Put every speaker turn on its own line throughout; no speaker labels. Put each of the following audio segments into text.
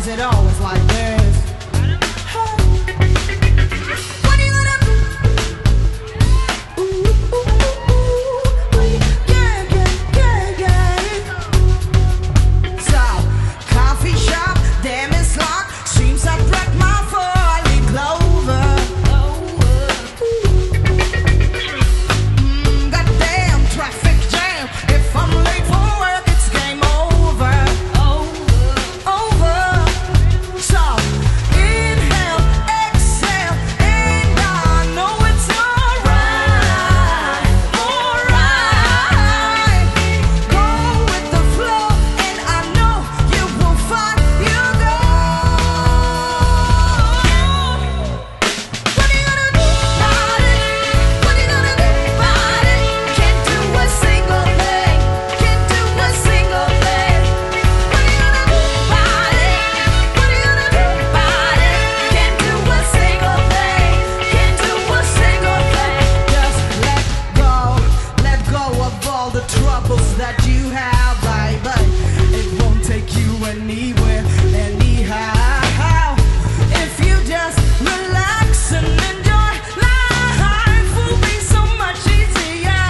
is it always like this? What are you gonna do? Ooh, ooh, ooh, ooh, yeah, yeah, yeah, yeah. So, coffee shop, damn it's locked. Seems I broke my four-leaf clover. Goddamn traffic jam. If I'm late for work, it's game over. Over. So, inhale, exhale, and I know it's alright. Alright. Go with the flow, and I know you will find you go. What are you gonna do about it? What are you gonna do about it? Can't do a single thing. Can't do a single thing. What are you gonna do about it? What are you gonna do about it? Can't do a single thing. Can't do a single thing. Just let go of all the troubles that you have, baby. It won't take you anywhere, anyhow. If you just relax and enjoy life, will be so much easier.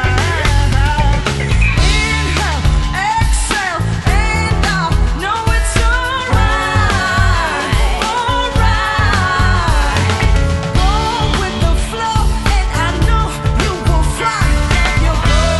Inhale, exhale, and I know it's alright. Alright. Go with the flow, and I know you will find your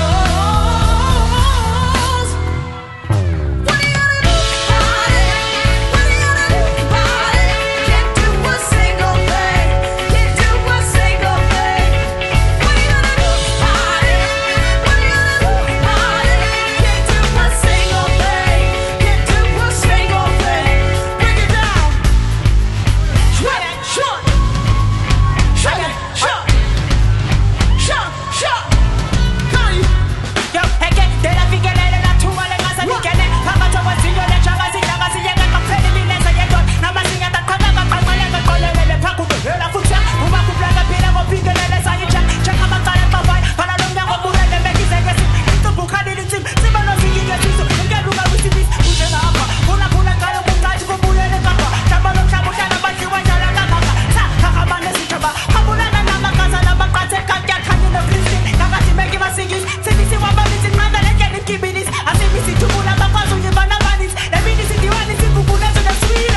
goals. What are you gonna do about it? What are you gonna do about it? Can't do a single thing. Can't do a single thing. What are you gonna do about it? What are you gonna do about it? Can't do a single thing. Can't do a single thing. Break it down. Shut it, shut. Shut it, shut. Shut, shut. Come on, you.
Yo, eke, de la figelele la tuwa le ngasa nikene. Papa to wasiyo le changa sinyaga siyega kapfeli bileza yegon. Namasinya takona kakamale kakolele pakudo. Hela fucha, uba kublaga pila go figelele sayicha. Chaka makale pavai, para lumya go burele mekize yesi. Ito bukadi litim, sibano siyige siso. Ngeluga wisibis, ujena hapa. Pula kalo kumtaji kubulele kapa. Chabalo chabucha na basi wajala kakaka. Sa kakamane sichaba. Kabula na namakaza na bakate kakya kanyi no kristi. Kakati meki masingis, sibisi wababisi manda leke nikibinis. Asibisi tubula makazu yibana banis. Ebinisi diwani sikukule to the sweet.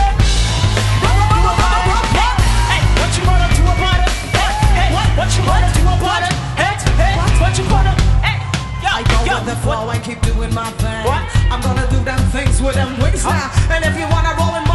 Hey, what you wanna do about it? Hey, what you wanna do about it? Hey, what you wanna? Hey,
I go
yo,
with the flow and keep doing my thing.
What?
I'm gonna do them things with them wings now. And if you wanna roll in